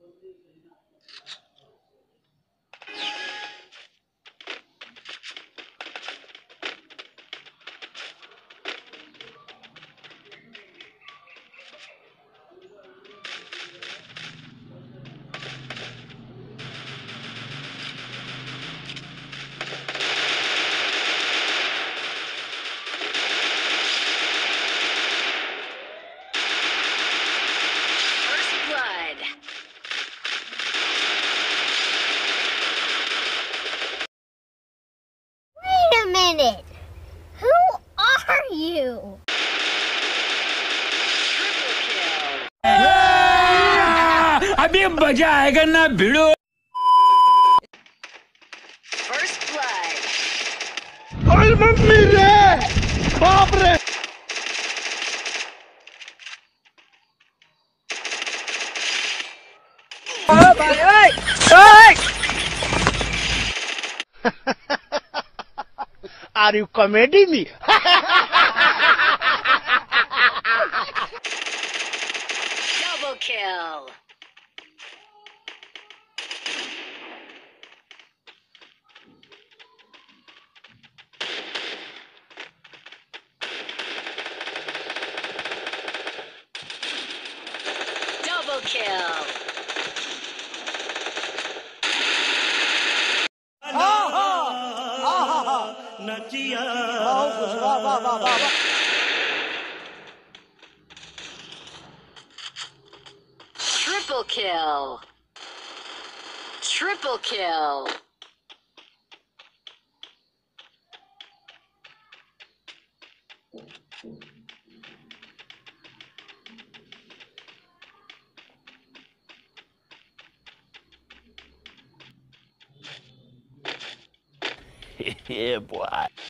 Wait a minute. Who are you? अभी मजा आएगा ना भिड़ो. First blood. अरे मम्मी रे, बाप रे. Are you comedy me? Double kill. Double kill. Triple kill. Triple kill. Yeah, boy.